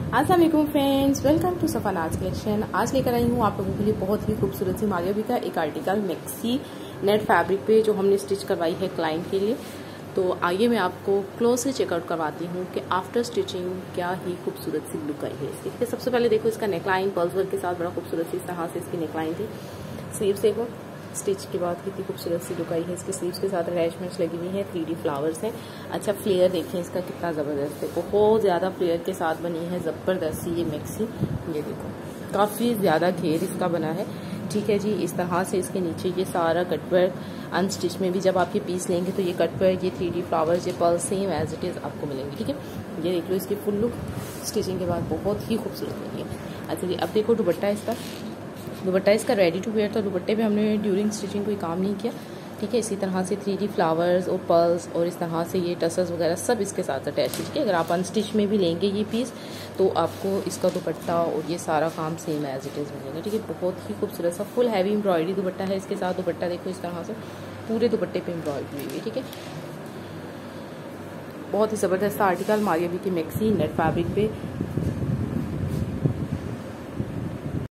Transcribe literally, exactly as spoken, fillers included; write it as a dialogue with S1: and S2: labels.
S1: अस्सलाम वालेकुम friends, welcome to Safanaz collection. आज लेकर आई हूँ आप लोगों के लिए बहुत ही खूबसूरत सी मारियाबी का एक आर्टिकल मैक्सी नेट फैब्रिक पे जो हमने स्टिच करवाई है क्लाइंट के लिए। तो आइए मैं आपको क्लोज से चेकआउट करवाती हूँ कि आफ्टर स्टिचिंग क्या ही खूबसूरत सी लुक आई है इसकी। सबसे पहले देखो इसका नेकलाइन पर्ल्स वर्क के साथ बड़ा खूबसूरत सी इस तरह से इसकी नेकलाइन थी। स्लीव्स देखो स्टिच के बाद कितनी खूबसूरत सी लुक आई है इसकी। स्लीव्स के साथ अटैचमेंट्स लगी हुई हैं, थ्री डी फ्लावर्स हैं। अच्छा फ्लेयर देखें इसका कितना ज़बरदस्त है, बहुत ज़्यादा फ्लेयर के साथ बनी है ज़बरदस्त सी ये मैक्सी। ये देखो काफ़ी ज़्यादा घेर इसका बना है, ठीक है जी। इस तरह से इसके नीचे ये सारा कटवर्क अनस्टिच में भी जब आप ये पीस लेंगे तो ये कटवर्क, ये थ्री डी फ्लावर्स, ये pearl same as it is आपको मिलेंगे, ठीक है। ये देख लो इसकी फुल लुक स्टिचिंग के बाद बहुत ही खूबसूरत बनी है। अच्छा जी, अब देखो दुपट्टा इसका दुपट्टा इसका रेडी टू वेयर था। दुपट्टे पे हमने ड्यूरिंग स्टिचिंग कोई काम नहीं किया, ठीक है। इसी तरह से थ्री डी फ्लावर्स और पर्ल्स और इस तरह से ये टसल्स वगैरह सब इसके साथ अटैच है, ठीक है। अगर आप अनस्टिच में भी लेंगे ये पीस तो आपको इसका दुपट्टा और ये सारा काम सेम एज इट इज़ मिलेगा, ठीक है। बहुत ही खूबसूरत सा फुल हैवी एम्ब्रॉयडरी दुपट्टा है इसके साथ। दुपट्टा देखो इस तरह से पूरे दुपट्टे पे एम्ब्रॉयडरी हुई है, ठीक है। बहुत ही ज़बरदस्त आर्टिकल मारियाबी की मैक्सी नेट फैब्रिक पे